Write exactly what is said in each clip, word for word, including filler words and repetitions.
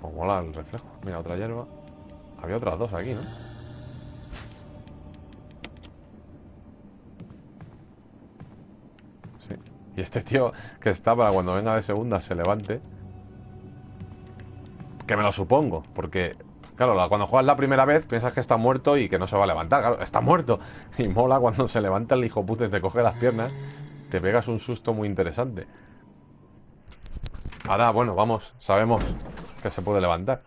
Como mola el reflejo. Mira, otra hierba. Había otras dos aquí, ¿no? Sí. Y este tío que está para cuando venga de segunda se levante. Que me lo supongo, porque, claro, cuando juegas la primera vez piensas que está muerto y que no se va a levantar. Claro, está muerto. Y mola cuando se levanta el hijo puto y te coge las piernas. Te pegas un susto muy interesante. Ahora, bueno, vamos, sabemos que se puede levantar.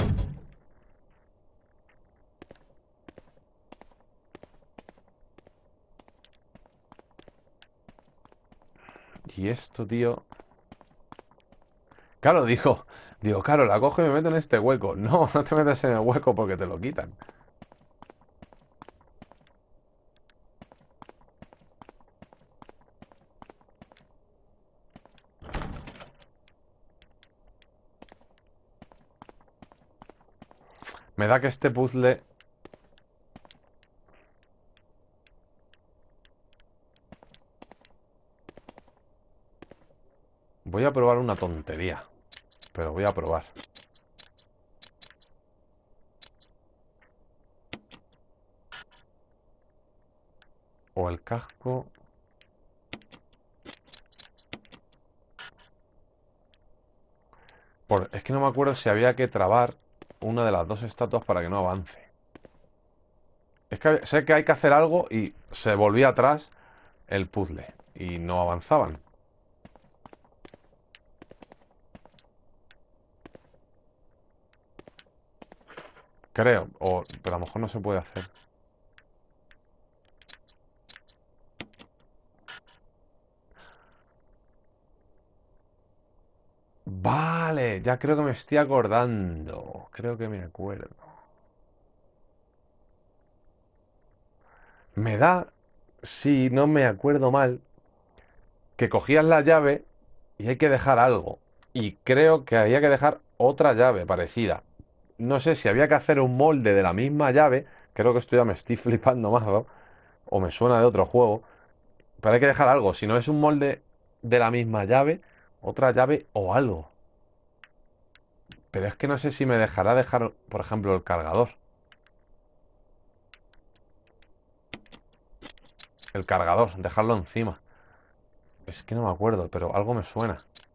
Y esto, tío... Claro, digo, digo, claro, la cojo y me meto en este hueco. No, no te metes en el hueco porque te lo quitan. Me da que este puzzle... Voy a probar una tontería. Pero voy a probar. O el casco... Por... Es que no me acuerdo si había que trabar una de las dos estatuas para que no avance. Es que sé que hay que hacer algo y se volvía atrás el puzzle. Y no avanzaban. Creo. O... Pero a lo mejor no se puede hacer. Vale, ya creo que me estoy acordando. Creo que me acuerdo. Me da, si no me acuerdo mal, que cogías la llave y hay que dejar algo. Y creo que había que dejar otra llave parecida. No sé si había que hacer un molde de la misma llave. Creo que esto ya me estoy flipando más, ¿no? O me suena de otro juego. Pero hay que dejar algo. Si no es un molde de la misma llave, otra llave o algo. Pero es que no sé si me dejará dejar, por ejemplo, el cargador. El cargador, dejarlo encima. Es que no me acuerdo, pero algo me suena.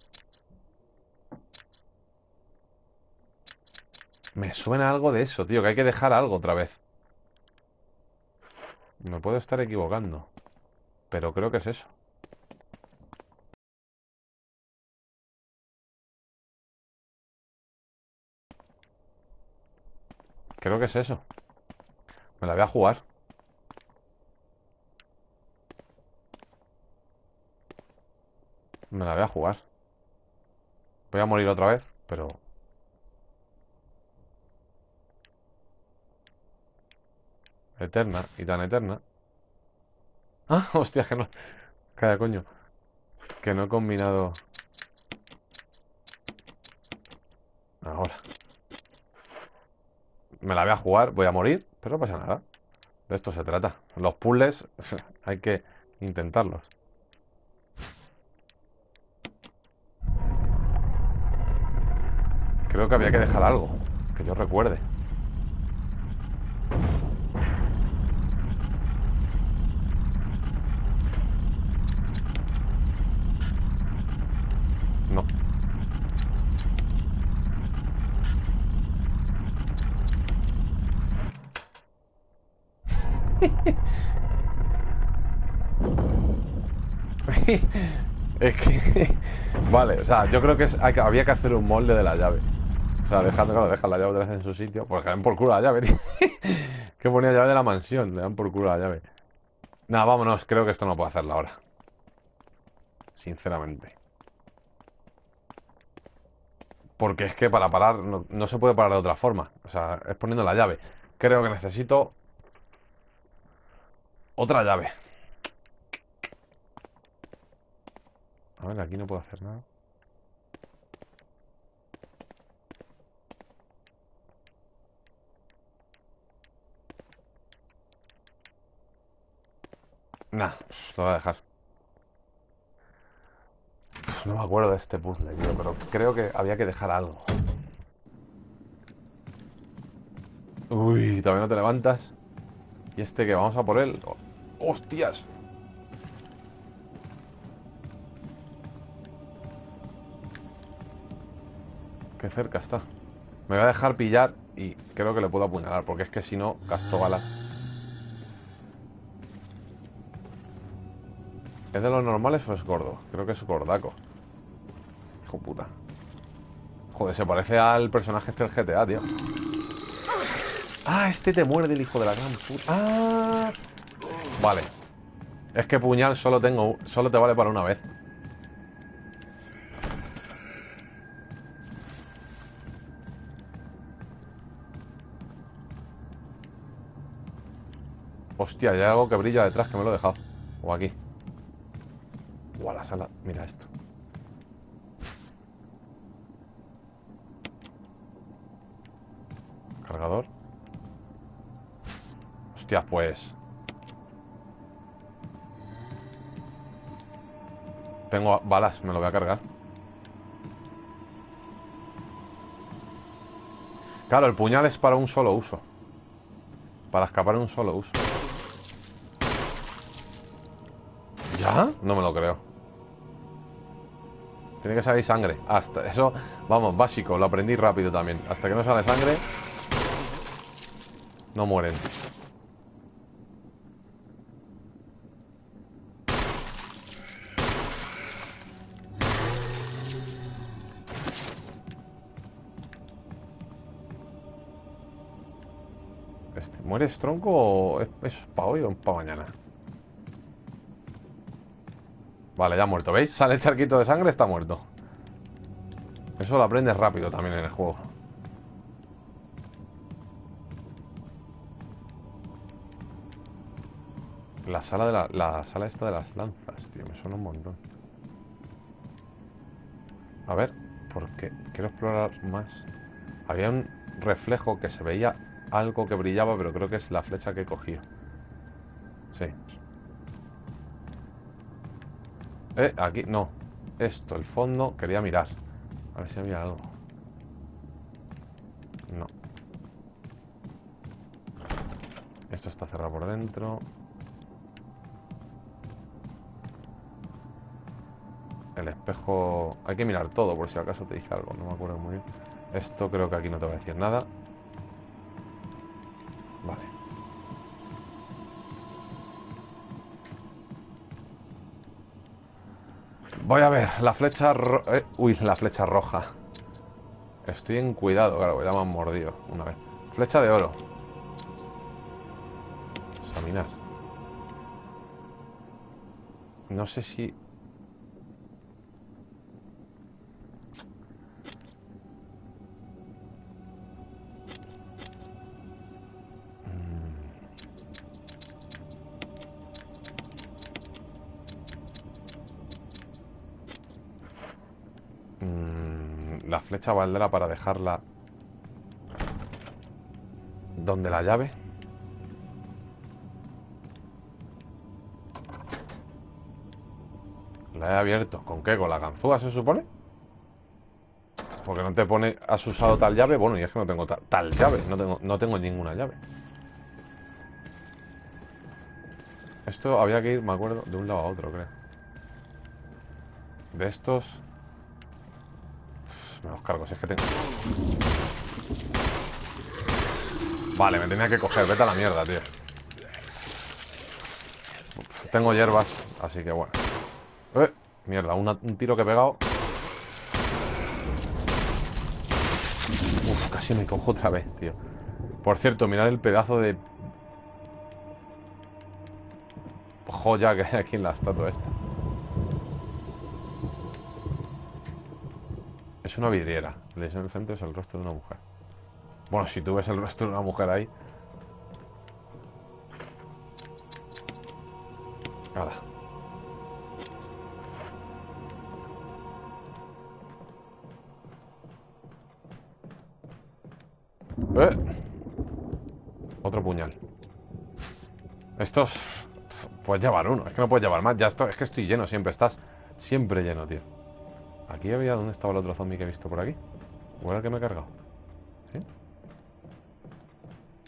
Me suena algo de eso, tío, que hay que dejar algo otra vez. Me puedo estar equivocando, pero creo que es eso. Creo que es eso. Me la voy a jugar. Me la voy a jugar. Voy a morir otra vez, pero... Eterna, y tan eterna. Ah, hostia, que no... Calla, coño. Que no he combinado... Ahora. Me la voy a jugar, voy a morir, pero no pasa nada. De esto se trata. Los puzzles hay que intentarlos. Creo que había que dejar algo, que yo recuerde. No. Es que... Vale, o sea, yo creo que, es- hay que- había que hacer un molde de la llave. O sea, dejando, claro, deja la llave otra vez en su sitio. Pues que le dan por culo la llave, tío. Que ponía llave de la mansión, le dan por culo la llave. Nada, vámonos, creo que esto no puedo hacerlo ahora. Sinceramente. Porque es que para parar, no, no se puede parar de otra forma. O sea, es poniendo la llave. Creo que necesito otra llave. A ver, aquí no puedo hacer nada. Nah, lo voy a dejar. No me acuerdo de este puzzle, tío, pero creo que había que dejar algo. Uy, todavía no te levantas. Y este que vamos a por él. Oh, ¡hostias! Qué cerca está. Me voy a dejar pillar y creo que le puedo apuñalar, porque es que si no, gasto balas. ¿Es de los normales o es gordo? Creo que es gordaco. Hijo puta. Joder, se parece al personaje este del G T A, tío. Ah, este te muerde el hijo de la gran puta. Ah, vale. Es que puñal solo tengo, solo te vale para una vez. Hostia, hay algo que brilla detrás que me lo he dejado. O aquí. O a la sala. Mira esto. Cargador. Hostia, pues. Tengo balas, me lo voy a cargar. Claro, el puñal es para un solo uso. Para escapar en un solo uso. ¿Ya? No me lo creo. Tiene que salir sangre. Hasta eso, vamos, básico. Lo aprendí rápido también. Hasta que no sale sangre, no mueren. Este, ¿mueres tronco o es, es para hoy o para mañana? Vale, ya ha muerto. ¿Veis? Sale el charquito de sangre, está muerto. Eso lo aprendes rápido también en el juego. La sala de la, la sala esta de las lanzas, tío, me suena un montón. A ver, porque quiero explorar más. Había un reflejo que se veía algo que brillaba, pero creo que es la flecha que he cogido. Sí. Eh, aquí, no. Esto, el fondo, quería mirar. A ver si había algo. No. Esto está cerrado por dentro. El espejo... Hay que mirar todo por si acaso te dije algo. No me acuerdo muy bien. Esto creo que aquí no te va a decir nada. Vale. Voy a ver. La flecha... ro- eh, Uy, la flecha roja. Estoy en cuidado. Claro, ya me han mordido una vez. Flecha de oro. Examinar. No sé si... Mm, la flecha valdrá para dejarla donde la llave. La he abierto. ¿Con qué? ¿Con la ganzúa se supone? Porque no te pone has usado tal llave. Bueno, y es que no tengo ta- tal llave. No tengo, no tengo ninguna llave. Esto había que ir, me acuerdo, de un lado a otro, creo. De estos... Uf, me los cargo, si es que tengo... Vale, me tenía que coger. Vete a la mierda, tío. Uf, tengo hierbas, así que bueno. Eh, mierda, una- un tiro que he pegado. Uf, casi me cojo otra vez, tío. Por cierto, mirad el pedazo de joya que hay aquí en la estatua esta. Es una vidriera. El diseño del centro es el rostro de una mujer. Bueno, si tú ves el rostro de una mujer ahí... Hala. Eh, otro puñal. Estos... Puedes llevar uno. Es que no puedes llevar más. Ya esto, es que estoy lleno siempre. Estás siempre lleno, tío. Aquí había... ¿Dónde estaba el otro zombie que he visto por aquí? ¿O era el que me he cargado? ¿Sí?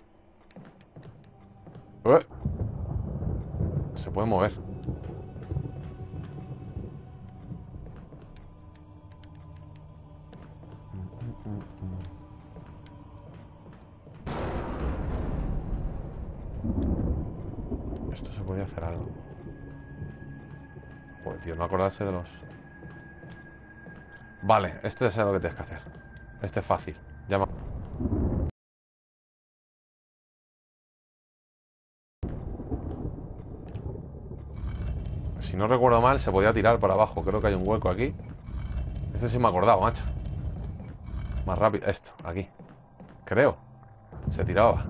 ¡Eh! Se puede mover. Esto se podía hacer algo. Joder, tío, no acordarse de los... Vale, este es lo que tienes que hacer. Este es fácil. Llama. Si no recuerdo mal, se podía tirar para abajo. Creo que hay un hueco aquí. Este sí me he acordado, macho. Más rápido. Esto, aquí. Creo. Se tiraba.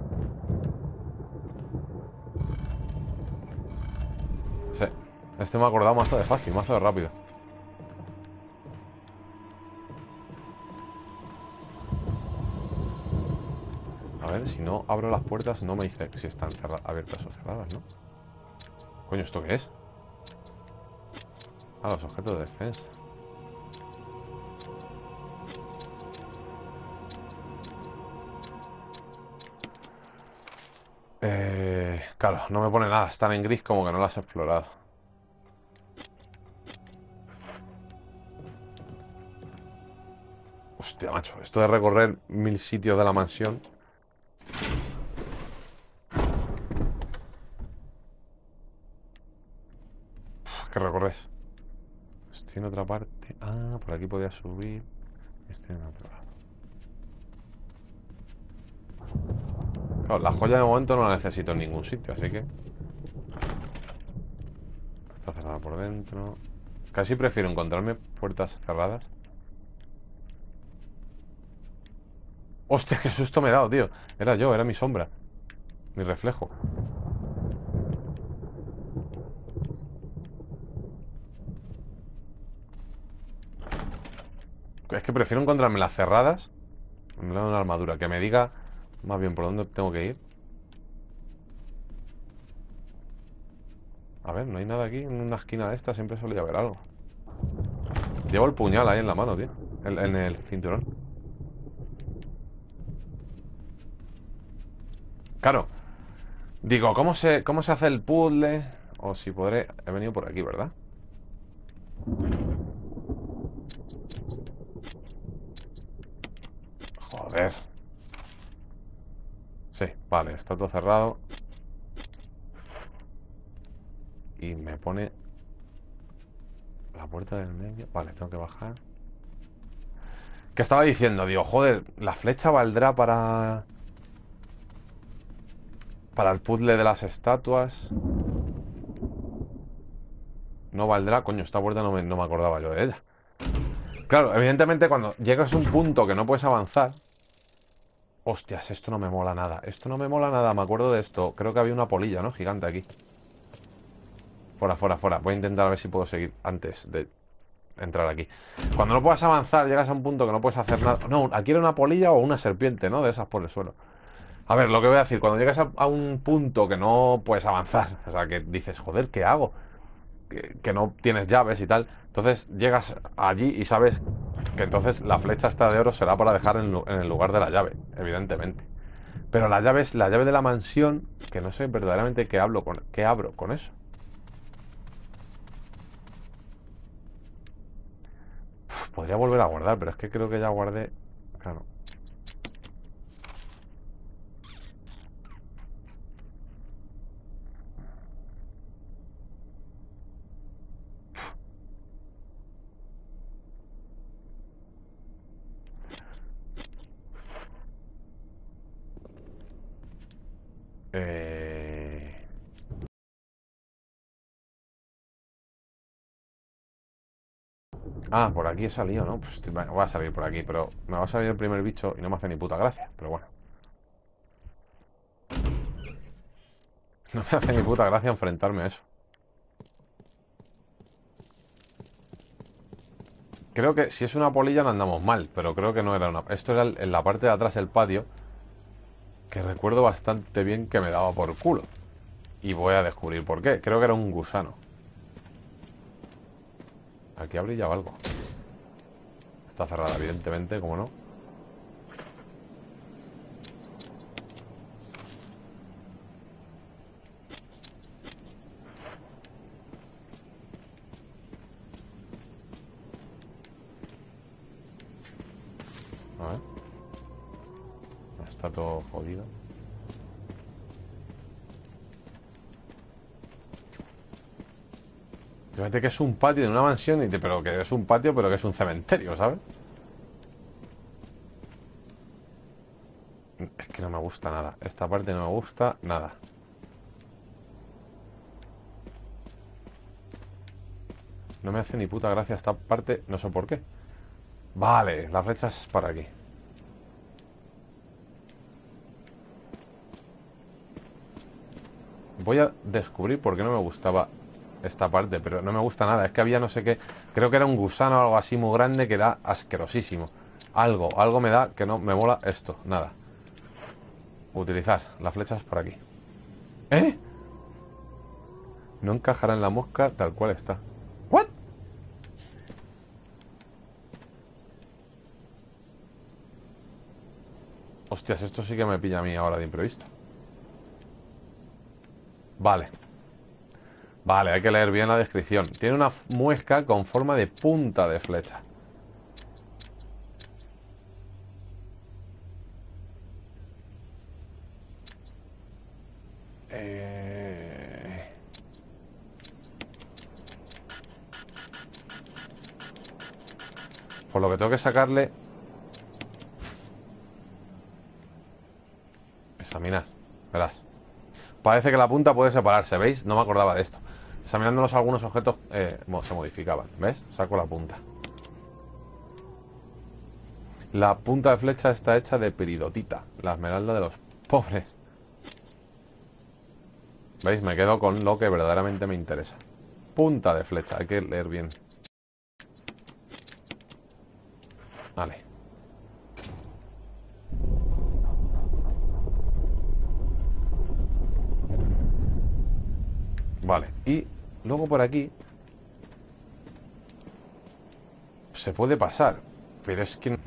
Sí. Este me ha acordado mazo de fácil, mazo de rápido. A ver, si no abro las puertas, no me dice si están abiertas o cerradas, ¿no? Coño, ¿esto qué es? Ah, los objetos de defensa. Eh, claro, no me pone nada. Están en gris como que no las he explorado. Hostia, macho. Esto de recorrer mil sitios de la mansión. Uf, ¿qué recorres? Estoy en otra parte. Ah, por aquí podía subir. Estoy en otro lado. Claro, la joya de momento no la necesito en ningún sitio, así que... Está cerrada por dentro. Casi prefiero encontrarme puertas cerradas. Hostia, qué susto me he dado, tío. Era yo, era mi sombra. Mi reflejo. Es que prefiero encontrarme las cerradas. Me da una armadura. Que me diga más bien por dónde tengo que ir. A ver, no hay nada aquí. En una esquina de esta siempre solía haber algo. Llevo el puñal ahí en la mano, tío. En, en el cinturón. Claro. Digo, ¿cómo se, cómo se hace el puzzle? O si podré... He venido por aquí, ¿verdad? Joder. Sí, vale, está todo cerrado. Y me pone... La puerta del medio... Vale, tengo que bajar. ¿Qué estaba diciendo? Digo, joder, la flecha valdrá para... Para el puzzle de las estatuas. No valdrá. Coño, esta puerta no me, no me acordaba yo de ella. Claro, evidentemente cuando llegas a un punto que no puedes avanzar... Hostias, esto no me mola nada. Esto no me mola nada, me acuerdo de esto. Creo que había una polilla, ¿no? Gigante aquí. Fuera, fuera, fuera. Voy a intentar a ver si puedo seguir antes de entrar aquí. Cuando no puedas avanzar, llegas a un punto que no puedes hacer nada. No, aquí era una polilla o una serpiente, ¿no? De esas por el suelo. A ver, lo que voy a decir, cuando llegas a, a un punto que no puedes avanzar, o sea, que dices, joder, ¿qué hago? Que, que no tienes llaves y tal. Entonces llegas allí y sabes que entonces la flecha esta de oro será para dejar en, en el lugar de la llave, evidentemente. Pero la llave es la llave de la mansión, que no sé verdaderamente qué hablo con, qué abro con eso. Uf, podría volver a guardar, pero es que creo que ya guardé. Claro. Eh... Ah, por aquí he salido, ¿no? Pues voy a salir por aquí, pero me va a salir el primer bicho y no me hace ni puta gracia, pero bueno. No me hace ni puta gracia enfrentarme a eso. Creo que si es una polilla no andamos mal, pero creo que no era una... Esto era en la parte de atrás del patio, que recuerdo bastante bien que me daba por culo. Y voy a descubrir por qué. Creo que era un gusano. Aquí ha brillado algo. Está cerrada, evidentemente, como no. A ver. Está todo jodido. Fíjate que es un patio de una mansión y te, pero que es un patio, pero que es un cementerio, ¿sabes? Es que no me gusta nada. Esta parte no me gusta nada. No me hace ni puta gracia esta parte, no sé por qué. Vale, las flechas para aquí. Voy a descubrir por qué no me gustaba esta parte, pero no me gusta nada. Es que había no sé qué. Creo que era un gusano o algo así muy grande que da asquerosísimo. Algo, algo me da que no me mola esto. Nada. Utilizar las flechas por aquí. ¿Eh? No encajará en la mosca tal cual está. ¿What? Hostias, esto sí que me pilla a mí ahora de imprevisto. Vale. Vale, hay que leer bien la descripción. Tiene una muesca con forma de punta de flecha. Eh... Por lo que tengo que sacarle... Examinar. Verás. Parece que la punta puede separarse, ¿veis? No me acordaba de esto. Examinándolos algunos objetos eh, se modificaban. ¿Ves? Saco la punta. La punta de flecha está hecha de peridotita, la esmeralda de los pobres. ¿Veis? Me quedo con lo que verdaderamente me interesa. Punta de flecha, hay que leer bien. Vale. Vale, y luego por aquí se puede pasar, pero es que...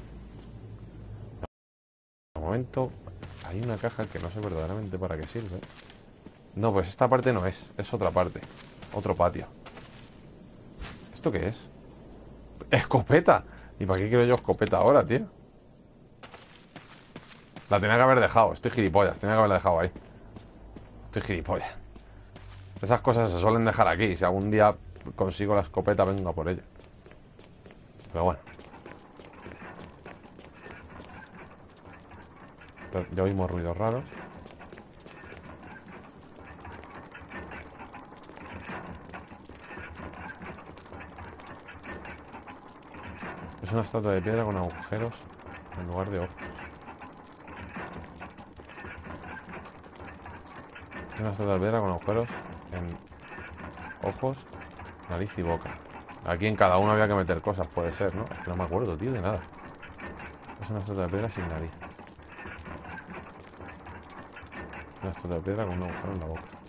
De momento hay una caja que no sé verdaderamente para qué sirve. No, pues esta parte no es, es otra parte. Otro patio. ¿Esto qué es? ¡Escopeta! ¿Y para qué quiero yo escopeta ahora, tío? La tenía que haber dejado, estoy gilipollas. Tenía que haberla dejado ahí. Estoy gilipollas. Esas cosas se suelen dejar aquí. Si algún día consigo la escopeta, venga por ella. Pero bueno. Ya oímos ruidos raros. Es una estatua de piedra con agujeros en lugar de ojos. Es una estatua de piedra con agujeros en ojos, nariz y boca. Aquí en cada uno había que meter cosas, puede ser, ¿no? Es que no me acuerdo, tío, de nada. Es una estatua de piedra sin nariz. Una estatua de piedra con un agujero en la boca.